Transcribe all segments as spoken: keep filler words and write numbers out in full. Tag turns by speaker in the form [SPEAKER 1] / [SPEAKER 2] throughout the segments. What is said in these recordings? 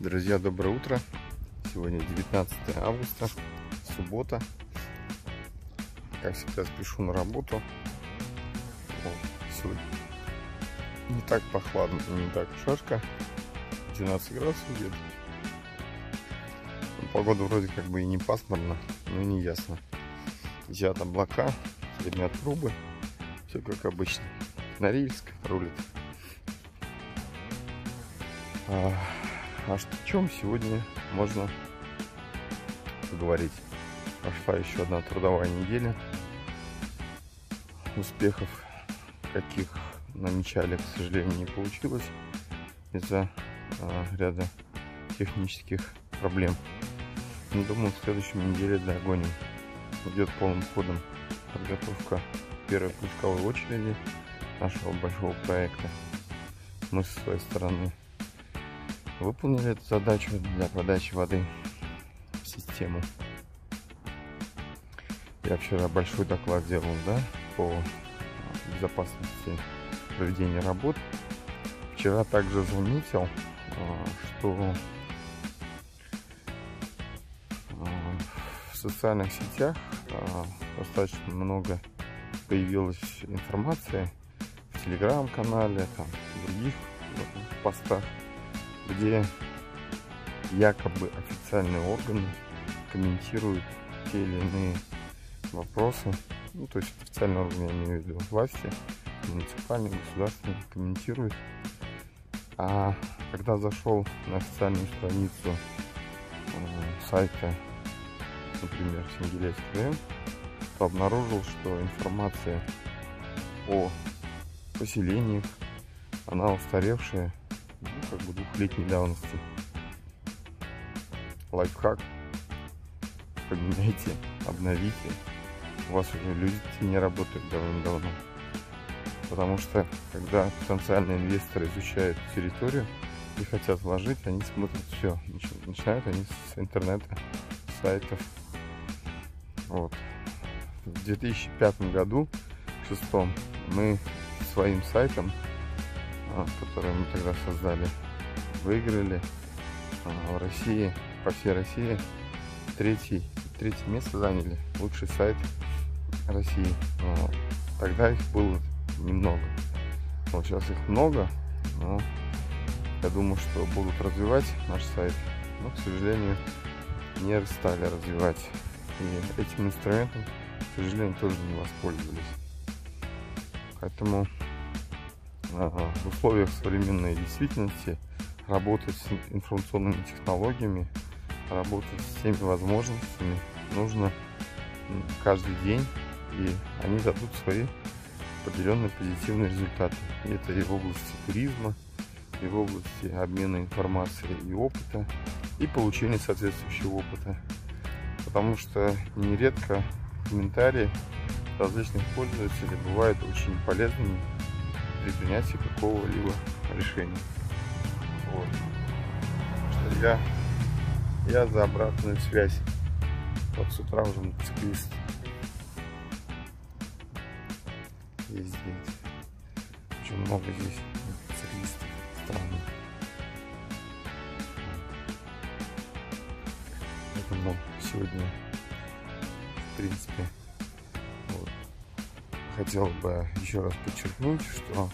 [SPEAKER 1] Друзья, доброе утро. Сегодня девятнадцатое августа, суббота. Как всегда, спешу на работу. Вот, сегодня не так прохладно, не так жарко. двенадцать градусов где-то. Погода вроде как бы и не пасмурно, но и не ясно. Висят облака, дымят трубы. Все как обычно. Норильск рулит. А, а что, о чем сегодня можно поговорить? Прошла еще одна трудовая неделя. Успехов каких намечали, к сожалению, не получилось из-за а, ряда технических проблем. Но думаю, в следующей неделе догоним. Идет полным ходом подготовка первой пусковой очереди нашего большого проекта. Мы со своей стороны выполнили эту задачу для подачи воды в систему. Я вчера большой доклад делал, да, по безопасности проведения работ. Вчера также заметил, что в социальных сетях достаточно много появилась информация в телеграм-канале, там, в других постах, где якобы официальные органы комментируют те или иные вопросы. Ну, то есть официальные органы, я имею в виду власти, муниципальные, государственные, комментируют. А когда зашел на официальную страницу э, сайта, например, Сенгилейский район, то обнаружил, что информация о поселениях, она устаревшая, ну, как бы двухлетней давности. Лайфхак: поменяйте, обновите. У вас уже люди не работают давным-давно. Потому что когда потенциальные инвесторы изучают территорию и хотят вложить, они смотрят все. Начинают они с интернета, с сайтов. Вот. В две тысячи пятом году, в шестом, мы своим сайтом, который мы тогда создали, выиграли в России, по всей России, третий, третье место заняли. Лучший сайт России. Тогда их было немного. Вот сейчас их много, но я думаю, что будут развивать наш сайт. Но, к сожалению, не стали развивать. И этим инструментом, к сожалению, тоже не воспользовались. Поэтому в условиях современной действительности работать с информационными технологиями, работать с теми возможностями нужно каждый день, и они дадут свои определенные позитивные результаты. И это и в области туризма, и в области обмена информацией и опыта, и получения соответствующего опыта. Потому что нередко комментарии различных пользователей бывают очень полезными при принятии какого-либо решения. Вот. Что я, я за обратную связь. Вот с утра уже мотоциклист ездит. Очень много здесь мотоциклистов странных. Поэтому сегодня, в принципе, вот, хотел бы еще раз подчеркнуть, что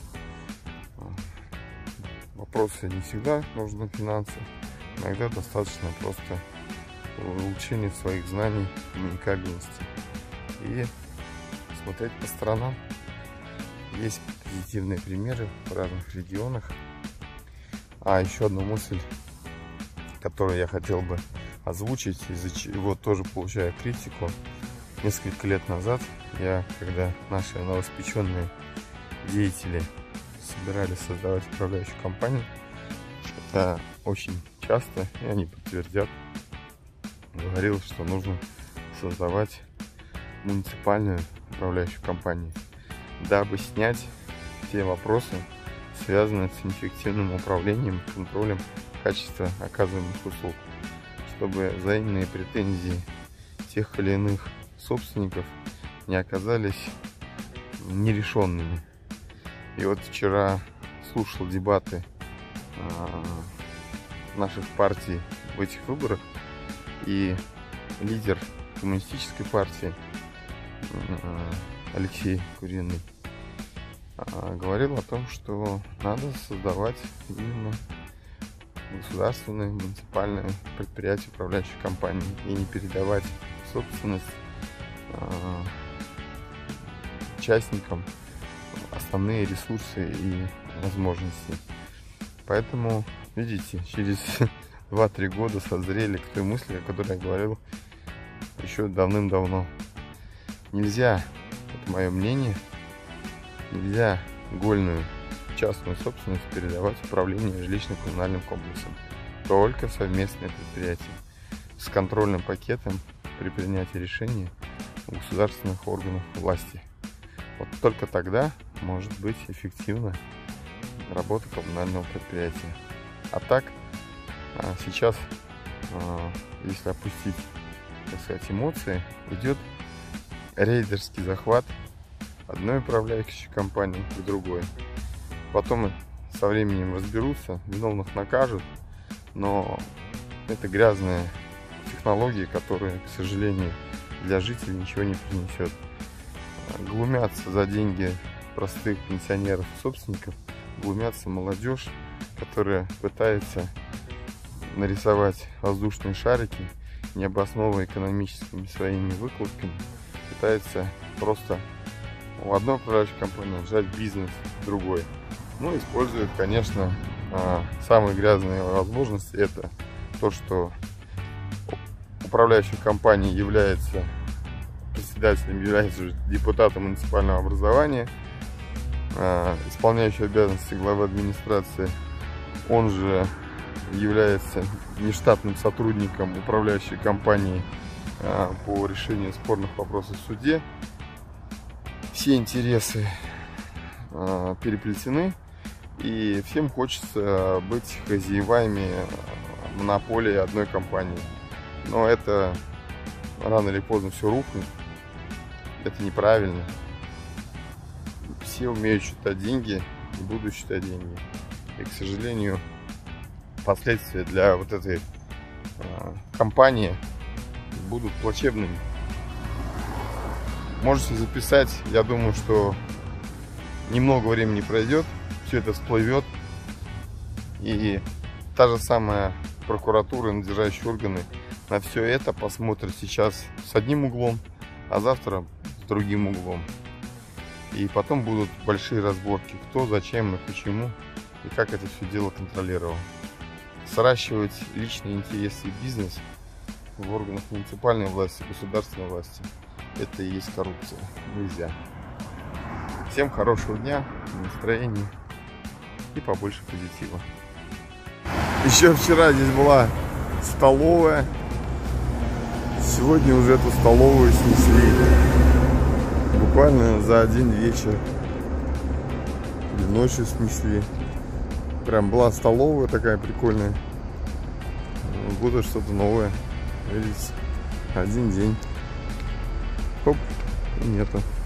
[SPEAKER 1] вопросы не всегда нужны финансы. Иногда достаточно просто улучшения своих знаний, коммуникабельности и смотреть по сторонам. Есть позитивные примеры в разных регионах. А еще одна мысль, которую я хотел бы озвучить, из-за чего тоже получаю критику. Несколько лет назад я, когда наши новоспеченные деятели собирались создавать управляющую компанию, это очень часто, и они подтвердят, говорил, что нужно создавать муниципальную управляющую компанию, дабы снять все вопросы, связанные с неэффективным управлением, контролем качества оказываемых услуг, чтобы взаимные претензии тех или иных собственников не оказались нерешенными. И вот вчера слушал дебаты наших партий в этих выборах. И лидер коммунистической партии Алексей Куриный говорил о том, что надо создавать именно государственные, муниципальные предприятия, управляющие компании, и не передавать собственность участникам основные ресурсы и возможности. Поэтому, видите, через два-три года созрели к той мысли, о которой я говорил еще давным-давно. Нельзя, это мое мнение, нельзя игольную частную собственность передавать управление жилищно-коммунальным комплексом. Только совместное предприятие с контрольным пакетом при принятии решения у государственных органов власти. Вот только тогда может быть эффективна работа коммунального предприятия. А так, сейчас, если опустить, так сказать, эмоции, идет рейдерский захват одной управляющей компании к другой. Потом со временем разберутся, виновных накажут, но это грязная технология, которая, к сожалению, для жителей ничего не принесет. Глумятся за деньги простых пенсионеров и собственников, глумятся молодежь, которая пытается нарисовать воздушные шарики, не обосновывая экономическими своими выкладками, пытается просто у одной управляющей компании сжать бизнес другой. Ну, используют, конечно, самые грязные возможности. Это то, что управляющая компания является председателем, является депутатом муниципального образования, исполняющий обязанности главы администрации, он же является нештатным сотрудником управляющей компании по решению спорных вопросов в суде. Все интересы переплетены, и всем хочется быть хозяевами монополии одной компании. Но это рано или поздно все рухнет. Это неправильно. Все умеют считать деньги и будут считать деньги. И, к сожалению, последствия для вот этой э, компании будут плачевными. Можете записать. Я думаю, что немного времени пройдет, все это всплывет, и та же самая прокуратура, надлежащие органы на все это посмотрят сейчас с одним углом, а завтра с другим углом. И потом будут большие разборки, кто, зачем и почему, и как это все дело контролировал. Сращивать личные интересы и бизнес в органах муниципальной власти, государственной власти — это и есть коррупция. Нельзя. Всем хорошего дня, настроения и побольше позитива. Еще вчера здесь была столовая. Сегодня уже эту столовую снесли. Буквально за один вечер. Или ночью снесли. Прям была столовая такая прикольная. Будет что-то новое. Видите, один день. Хоп, и нету.